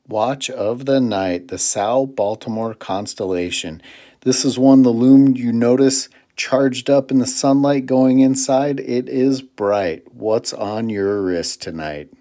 Watch of the night, the Tsao Baltimore Constellation. This is one, the lume you notice charged up in the sunlight going inside. It is bright. What's on your wrist tonight?